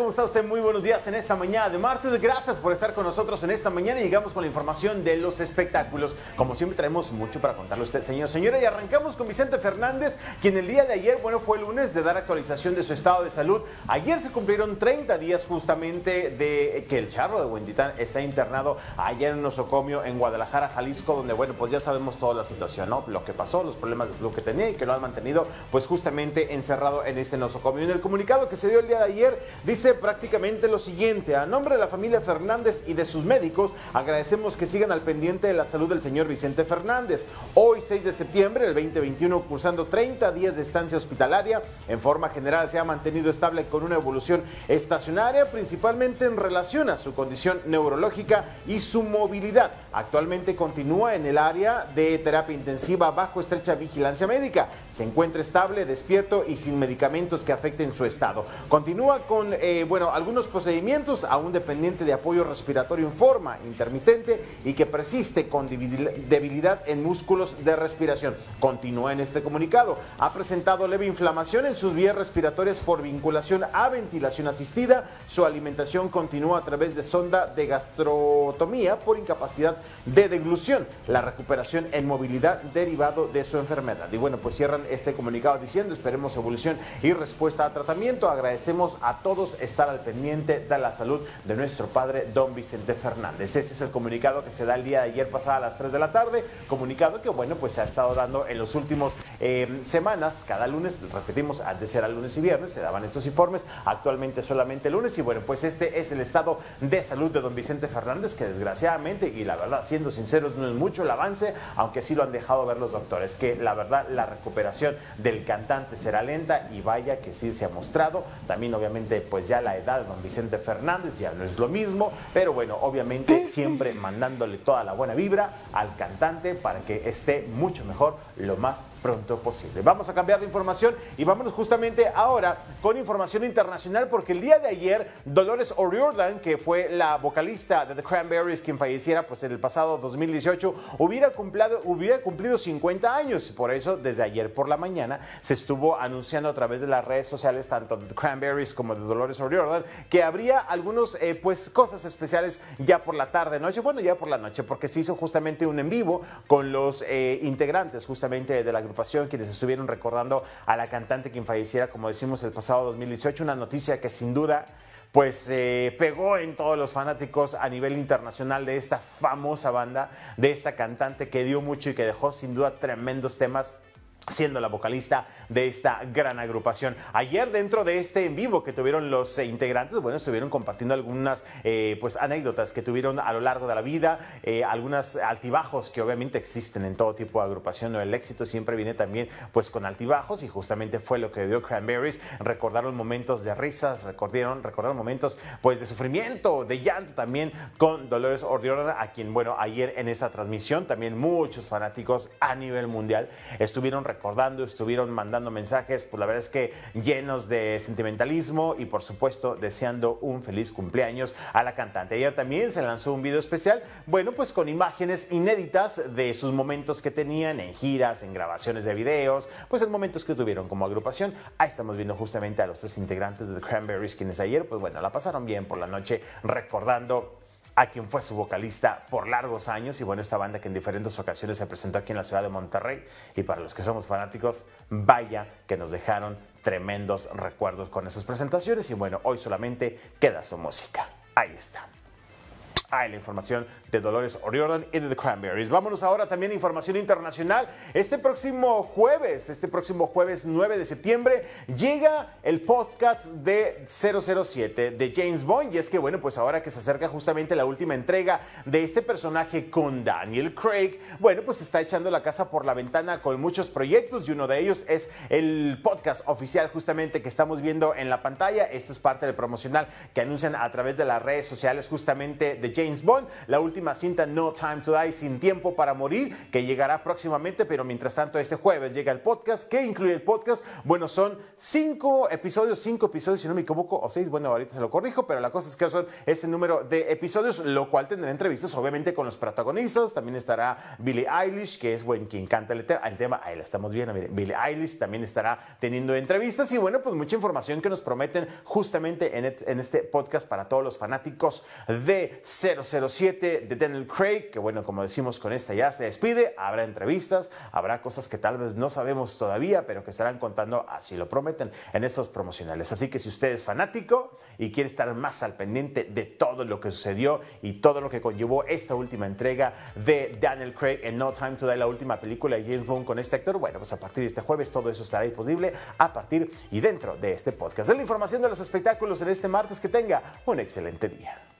¿Cómo está usted? Muy buenos días en esta mañana de martes. Gracias por estar con nosotros en esta mañana y llegamos con la información de los espectáculos. Como siempre traemos mucho para contarle a usted, señor, señora, y arrancamos con Vicente Fernández, quien el día de ayer, fue lunes de dar actualización de su estado de salud. Ayer se cumplieron 30 días justamente de que el Charro de Huentitán está internado allá en nosocomio en Guadalajara, Jalisco, donde, pues ya sabemos toda la situación, ¿no? Lo que pasó, los problemas de salud que tenía y que lo han mantenido, pues justamente encerrado en este nosocomio. En el comunicado que se dio el día de ayer, dice prácticamente lo siguiente: a nombre de la familia Fernández y de sus médicos, agradecemos que sigan al pendiente de la salud del señor Vicente Fernández. Hoy, 6 de septiembre del 2021, cursando 30 días de estancia hospitalaria, en forma general se ha mantenido estable con una evolución estacionaria, principalmente en relación a su condición neurológica y su movilidad. Actualmente continúa en el área de terapia intensiva bajo estrecha vigilancia médica. Se encuentra estable, despierto y sin medicamentos que afecten su estado. Continúa con algunos procedimientos, aún dependiente de apoyo respiratorio en forma intermitente y que persiste con debilidad en músculos de respiración. Continúa en este comunicado. Ha presentado leve inflamación en sus vías respiratorias por vinculación a ventilación asistida. Su alimentación continúa a través de sonda de gastrotomía por incapacidad de deglución. La recuperación en movilidad derivado de su enfermedad. Y pues cierran este comunicado diciendo: esperemos evolución y respuesta a tratamiento. Agradecemos a todos estar al pendiente de la salud de nuestro padre don Vicente Fernández. Este es el comunicado que se da el día de ayer pasada a las 3 de la tarde, comunicado que se ha estado dando en los últimos semanas, cada lunes. Repetimos, antes era lunes y viernes, se daban estos informes, actualmente solamente lunes. Y pues este es el estado de salud de don Vicente Fernández, que desgraciadamente, y la verdad, siendo sinceros, no es mucho el avance, aunque sí lo han dejado ver los doctores, que la verdad la recuperación del cantante será lenta, y vaya que sí se ha mostrado. También obviamente pues ya la edad de don Vicente Fernández ya no es lo mismo, pero obviamente siempre mandándole toda la buena vibra al cantante para que esté mucho mejor lo más pronto posible. Vamos a cambiar de información y vámonos justamente ahora con información internacional, porque el día de ayer Dolores O'Riordan, que fue la vocalista de The Cranberries, quien falleciera en el pasado 2018, hubiera cumplido 50 años. Por eso desde ayer por la mañana se estuvo anunciando a través de las redes sociales, tanto de The Cranberries como de Dolores O'Riordan, que habría algunos cosas especiales ya por la tarde, noche, ya por la noche, porque se hizo justamente un en vivo con los integrantes justamente de la agrupación, quienes estuvieron recordando a la cantante quien falleciera, como decimos, el pasado 2018. Una noticia que sin duda pegó en todos los fanáticos a nivel internacional de esta famosa banda, de esta cantante que dio mucho y que dejó sin duda tremendos temas, siendo la vocalista de esta gran agrupación. Ayer, dentro de este en vivo que tuvieron los integrantes, estuvieron compartiendo algunas anécdotas que tuvieron a lo largo de la vida, algunos altibajos que obviamente existen en todo tipo de agrupación, ¿no? El éxito siempre viene también con altibajos, y justamente fue lo que dio Cranberries. Recordaron momentos de risas, recordaron momentos de sufrimiento, de llanto también con Dolores O'Riordan, a quien ayer en esa transmisión también muchos fanáticos a nivel mundial estuvieron recordando, estuvieron mandando mensajes, la verdad es que llenos de sentimentalismo y por supuesto deseando un feliz cumpleaños a la cantante. Ayer también se lanzó un video especial, con imágenes inéditas de sus momentos que tenían en giras, en grabaciones de videos, en momentos que tuvieron como agrupación. Ahí estamos viendo justamente a los tres integrantes de The Cranberries, quienes ayer la pasaron bien por la noche recordando a quien fue su vocalista por largos años. Y esta banda que en diferentes ocasiones se presentó aquí en la ciudad de Monterrey, y para los que somos fanáticos, vaya que nos dejaron tremendos recuerdos con esas presentaciones. Y hoy solamente queda su música. Ahí está. La información de Dolores O'Riordan y de The Cranberries. Vámonos ahora también a información internacional. Este próximo jueves 9 de septiembre, llega el podcast de 007 de James Bond. Y es que, ahora que se acerca justamente la última entrega de este personaje con Daniel Craig, está echando la casa por la ventana con muchos proyectos, y uno de ellos es el podcast oficial justamente que estamos viendo en la pantalla. Esto es parte del promocional que anuncian a través de las redes sociales justamente de James Bond, la última cinta No Time to Die, Sin Tiempo para Morir, que llegará próximamente, pero mientras tanto este jueves llega el podcast. ¿Qué incluye el podcast? Bueno, son 5 episodios, si no me equivoco, o 6, bueno, ahorita se lo corrijo, pero la cosa es que son ese número de episodios, lo cual tendrá entrevistas obviamente con los protagonistas. También estará Billie Eilish, que es quien canta el tema, ahí la estamos viendo, miren, Billie Eilish también estará teniendo entrevistas y bueno, pues mucha información que nos prometen justamente en este podcast para todos los fanáticos de 007, de Daniel Craig, que bueno, como decimos, con esta ya se despide. Habrá entrevistas, habrá cosas que tal vez no sabemos todavía, pero que estarán contando, así lo prometen, en estos promocionales. Así que si usted es fanático y quiere estar más al pendiente de todo lo que sucedió y todo lo que conllevó esta última entrega de Daniel Craig en No Time to Die, la última película de James Bond con este actor, bueno, pues a partir de este jueves todo eso estará disponible a partir y dentro de este podcast. Es la información de los espectáculos en este martes. Que tenga un excelente día.